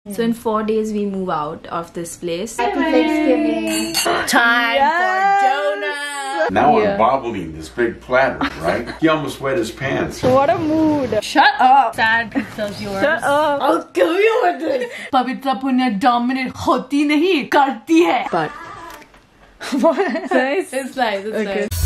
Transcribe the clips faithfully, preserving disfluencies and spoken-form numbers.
So in four days we move out of this place. Happy Thanksgiving. Time Yes. for donuts. Now Yeah. I'm bobbling this big platter, right? He almost wet his pants. What a mood. Shut up. Sad pizza's yours. Shut up. I'll kill you with this. Pavitra Punya dominant hoti nahi, karti hai. But what? Nice. It's nice, it's Okay. nice.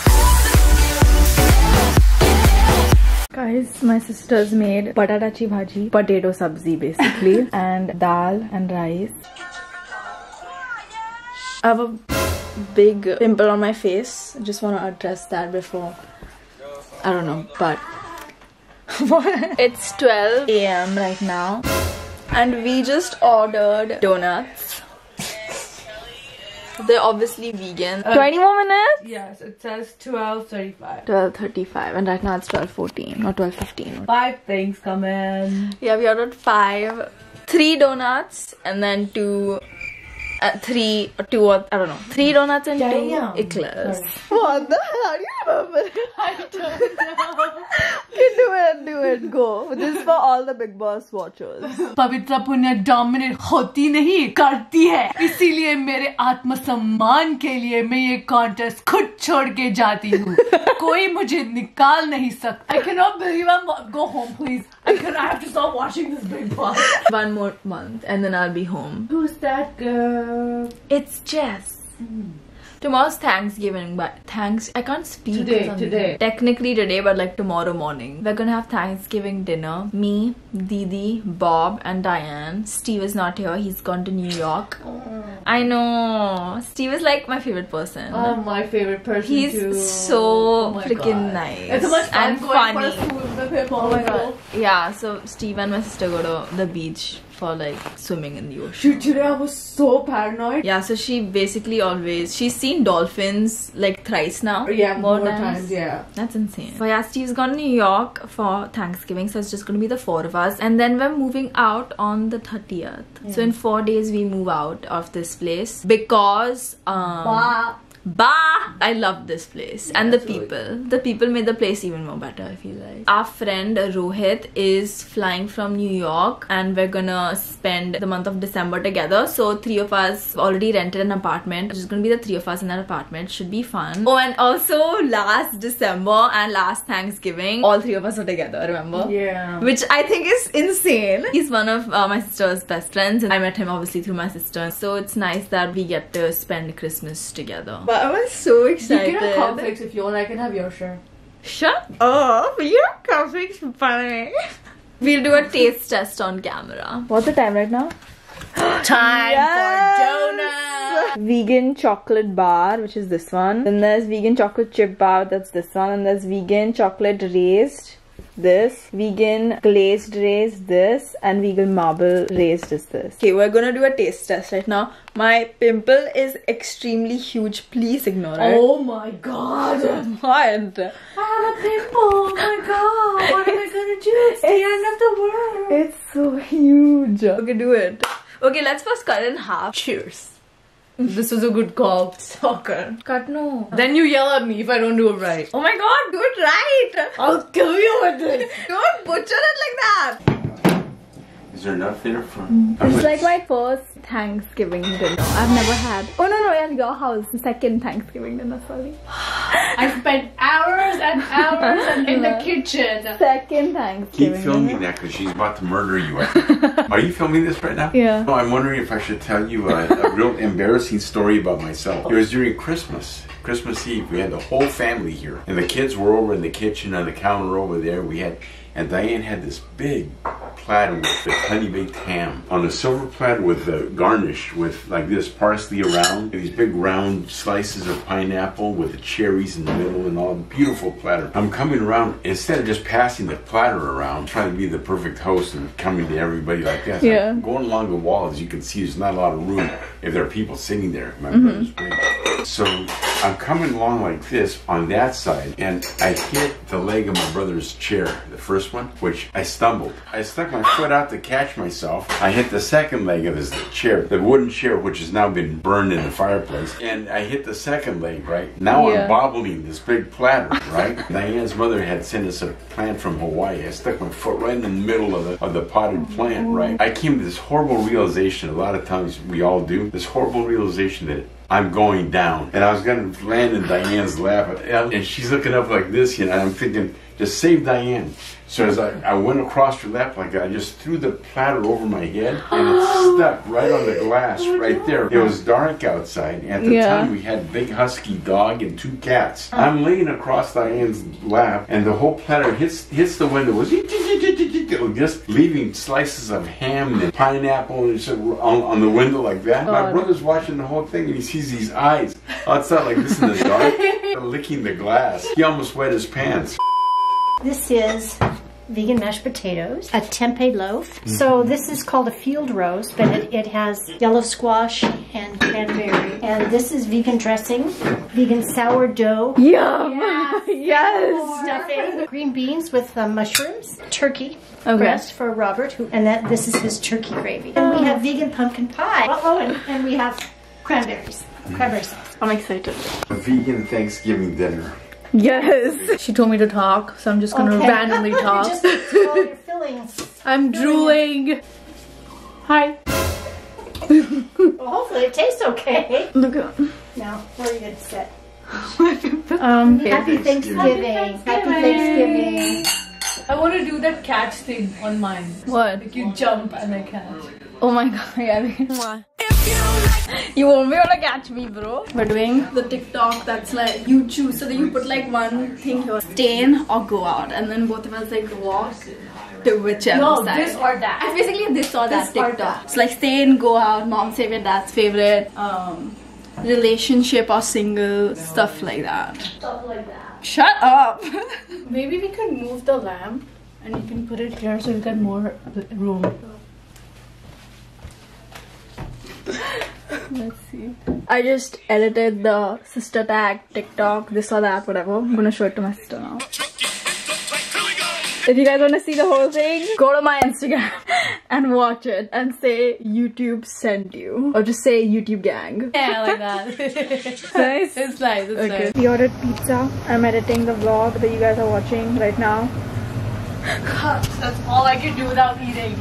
Guys, my sisters made patatachi bhaji, potato sabzi basically, and dal and rice. I have a big pimple on my face. I just want to address that before. I don't know, but it's twelve A M right now, and we just ordered donuts. They're obviously vegan. Uh, twenty more minutes? Yes, it says twelve thirty-five. twelve thirty-five, and right now it's twelve fourteen or twelve fifteen. Five things come in. Yeah, we ordered five. Three donuts and then two... Uh, three or two or I don't know. Three donuts and Damn. two eclairs. Sorry. What the hell? How do you remember it? I don't know. Okay, do it, do it, go. This is for all the Big Boss watchers. पवित्रा पुण्य dominate होती नहीं करती है, इसीलिए मेरे आत्मसम्मान के लिए मैं ये कॉन्टेस्ट खुद छोड़ के जाती हूँ. कोई मुझे निकाल नहीं सकता. I cannot believe I'm go home please. I can I have to stop watching this Big Boss. One more month and then I'll be home. Who's that girl? It's Jess. Mm. Tomorrow's Thanksgiving, but thanks I can't speak Today, on- today. Technically today, but like tomorrow morning. We're gonna have Thanksgiving dinner. Me, Didi, Bob, and Diane. Steve is not here. He's gone to New York. Oh. I know. Steve is like my favorite person. Oh, my favorite person He's too. so Oh my freaking God. nice. It's so much fun and going funny. for food with him. Oh my God. Yeah, so Steve and my sister go to the beach for like swimming in the ocean. Shoot, today I was so paranoid. Yeah, so she basically always, she's seen dolphins like thrice now. Yeah, more, times. Yeah. That's insane. So yeah, Steve's gone to New York for Thanksgiving, so it's just gonna be the four of us. And then we're moving out on the thirtieth. Yeah. So in four days we move out of this place because um Bah. Bah! I love this place. Yeah, and the absolutely. people. The people made the place even more better, I feel like. Our friend Rohit is flying from New York and we're gonna spend the month of December together. So three of us already rented an apartment. It's just gonna be the three of us in that apartment. Should be fun. Oh, and also last December and last Thanksgiving, all three of us were together, remember? Yeah. Which I think is insane. He's one of uh, my sister's best friends and I met him obviously through my sister. So it's nice that we get to spend Christmas together. But I was so You excited. can have cornflakes if you want. I can have your share. Shut up! Your cornflakes funny. We'll do a taste test on camera. What's the time right now? Time Yes! for donuts. Vegan chocolate bar, which is this one. Then there's vegan chocolate chip bar, that's this one. And there's vegan chocolate raised, this. Vegan glazed raised, this. And vegan marble raised is this. Okay, we're gonna do a taste test right now. My pimple is extremely huge. Please ignore it. Oh my God. What? I have a pimple. Oh my God. What am I gonna do? It's the end of the world. It's so huge. Okay, do it. Okay, let's first cut it in half. Cheers. This was a good call. Soccer. Cut no. Then you yell at me if I don't do it right. Oh my God, do it right. I'll kill you with this. Don't butcher it like that. Is there enough there for? It's like my first Thanksgiving dinner. I've never had. Oh no no, at your house. Second Thanksgiving dinner, sorry. I spent hours and hours in the kitchen. Second Thanksgiving. Keep filming that because she's about to murder you. Are you filming this right now? Yeah. No, I'm wondering if I should tell you a, a real embarrassing story about myself. It was during Christmas. Christmas Eve. We had the whole family here. And the kids were over in the kitchen on the counter over there. We had, and Diane had this big platter with the honey baked ham on a silver platter with the garnish with like this parsley around, these big round slices of pineapple with the cherries in the middle and all. Beautiful platter. I'm coming around, instead of just passing the platter around, trying to be the perfect host and coming to everybody like that. Yeah. I'm going along the wall, as you can see, there's not a lot of room if there are people sitting there. My brother's big. So I'm coming along like this on that side, and I hit the leg of my brother's chair, the first one, which I stumbled. I stumbled stuck my foot out to catch myself. I hit the second leg of this chair, the wooden chair, which has now been burned in the fireplace. And I hit the second leg, right? Now Yeah. I'm bobbling this big platter, right? Diane's mother had sent us a plant from Hawaii. I stuck my foot right in the middle of the, of the potted plant, right? I came to this horrible realization, a lot of times we all do, this horrible realization that I'm going down. And I was going to land in Diane's lap, and she's looking up like this, you know, and I'm thinking, just save Diane. So as I, I went across her lap like that, I just threw the platter over my head, and it stuck right on the glass right there. It was dark outside, and at the Yeah. time we had a big husky dog and two cats. I'm laying across Diane's lap, and the whole platter hits hits the window, was just leaving slices of ham and pineapple and so on, on the window like that. My God. brother's watching the whole thing, and he sees these eyes outside like this in the dark, licking the glass. He almost wet his pants. This is vegan mashed potatoes, a tempeh loaf. So this is called a field roast, but it, it has yellow squash and cranberry. And this is vegan dressing, vegan sourdough. Yum! Yes. Yes! Stuffing, green beans with uh, mushrooms, turkey Okay. breast for Robert, who, and that this is his turkey gravy. And we have vegan pumpkin pie. Oh, and, and we have cranberries, cranberry sauce. I'm excited. A vegan Thanksgiving dinner. Yes! She told me to talk, so I'm just gonna Okay. randomly talk. Just all your fillings. I'm drooling. Hi. Well, hopefully it tastes okay. Look at Now, where are you going to sit? um. Happy Thanksgiving. Happy Thanksgiving. I want to do that catch thing on mine. What? Like you jump and I catch. Oh my god, yeah. You won't be able to catch me, bro. We're doing the TikTok that's like you choose, so that you put like one thing here, stay in or go out, and then both of us like walk to whichever No, side. this or that. It's basically this or that This or TikTok. that. It's like stay in, go out, mom's favorite, dad's favorite, um, relationship or single, stuff like that. Stuff like that. Shut up. Maybe we could move the lamp and you can put it here so you get more room. Let's see. I just edited the sister tag TikTok, this or that, whatever. I'm gonna show it to my sister now. If you guys want to see the whole thing, go to my Instagram and watch it and say YouTube sent you. Or just say YouTube gang. Yeah, like that. Nice? It's nice, it's Okay. nice. We ordered pizza. I'm editing the vlog that you guys are watching right now. That's all I can do without eating.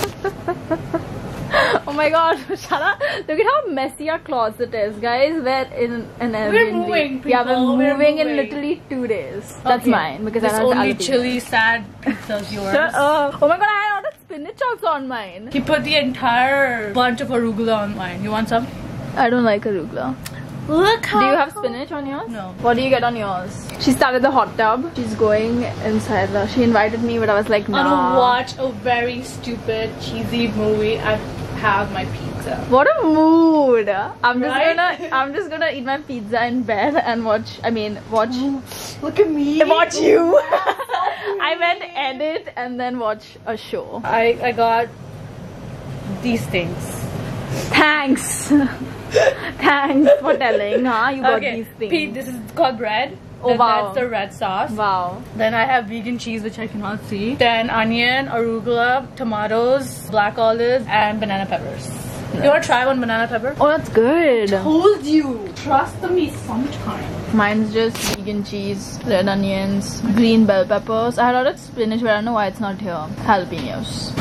Oh my god, shut up. Look at how messy our closet is, guys. We're in an Airbnb. moving, Yeah, we're people. We're moving in moving. literally two days. That's Okay. mine because This I don't have only jalapenos. chili sad pizza's yours. Shut up. Oh my god, I ordered spinach also on mine. He put the entire bunch of arugula on mine. You want some? I don't like arugula. Look how Do you have spinach on yours? No. What do you get on yours? She started the hot tub. She's going inside the... She invited me, but I was like, I nah. want to watch a very stupid, cheesy movie and have my pizza. What a mood! I'm just Right? gonna... I'm just gonna eat my pizza in bed and watch... I mean, watch... Look at me. Watch you! I meant edit and then watch a show. I, I got these things. Thanks! Thanks for telling, huh? You got Okay, these things. Pete, this is called bread. Oh, Then wow. That's the red sauce. Wow. Then I have vegan cheese, which I cannot see. Then onion, arugula, tomatoes, black olives, and banana peppers. You want to try one banana pepper? Oh, that's good. Told you. Trust me sometime. Mine's just vegan cheese, red onions, green bell peppers. I had ordered spinach, but I don't know why it's not here. Jalapenos.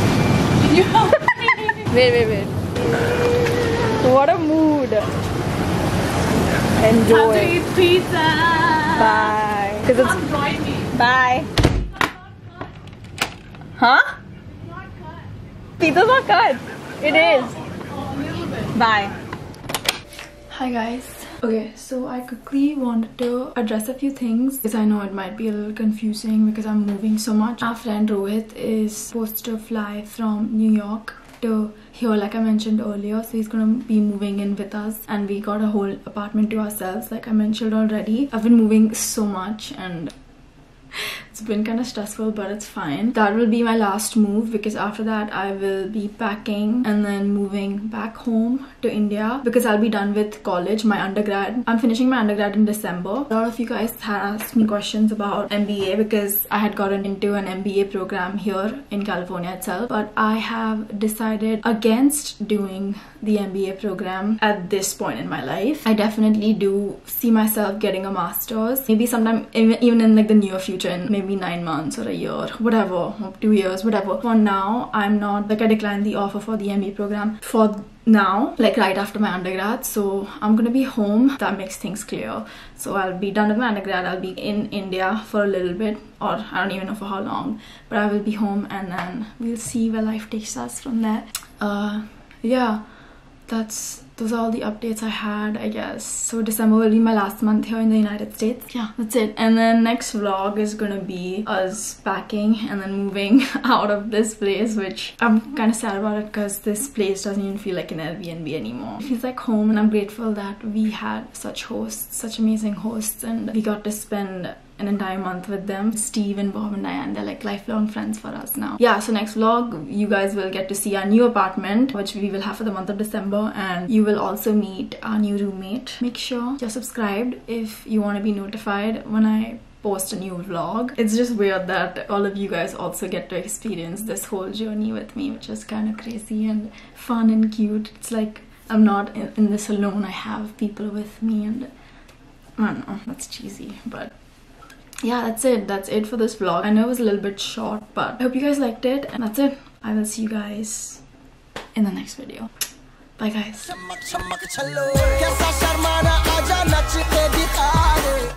Wait, wait, wait. What a mood. Enjoy. Time to eat pizza. Bye. Cause it's Come join me. bye. Huh? Pizza's not cut. It is. Bye. Hi guys. Okay, so I quickly wanted to address a few things because I know it might be a little confusing because I'm moving so much. Our friend Rohit is supposed to fly from New York to here, like I mentioned earlier, so he's gonna be moving in with us and we got a whole apartment to ourselves, like I mentioned already. I've been moving so much and It's been kind of stressful, but it's fine. That will be my last move because after that I will be packing and then moving back home to India because I'll be done with college, my undergrad. I'm finishing my undergrad in December. A lot of you guys had asked me questions about M B A because I had gotten into an M B A program here in California itself, but I have decided against doing the M B A program at this point in my life. I definitely do see myself getting a master's, maybe sometime even in like the near future, in maybe nine months or a year, whatever, or two years, whatever. For now, I'm not, like I declined the offer for the M B A program for now, like right after my undergrad. So I'm gonna be home. That makes things clear. So I'll be done with my undergrad. I'll be in India for a little bit, or I don't even know for how long, but I will be home and then we'll see where life takes us from there. Uh, yeah, that's those are all the updates I had, I guess. So December will be my last month here in the United States. Yeah, that's it. And then next vlog is gonna be us packing and then moving out of this place, which I'm kind of sad about it because this place doesn't even feel like an Airbnb anymore. It feels like home, and I'm grateful that we had such hosts, such amazing hosts, and we got to spend an entire month with them. Steve and Bob and Diane, they're like lifelong friends for us now. Yeah, so next vlog you guys will get to see our new apartment, which we will have for the month of December, and you will also meet our new roommate. Make sure you're subscribed if you want to be notified when I post a new vlog. It's just weird that all of you guys also get to experience this whole journey with me, which is kind of crazy and fun and cute. It's like I'm not in, in this alone. I have people with me, and I don't know, that's cheesy, but yeah, that's it. That's it for this vlog. I know it was a little bit short, but I hope you guys liked it, and that's it. I will see you guys in the next video. Bye guys.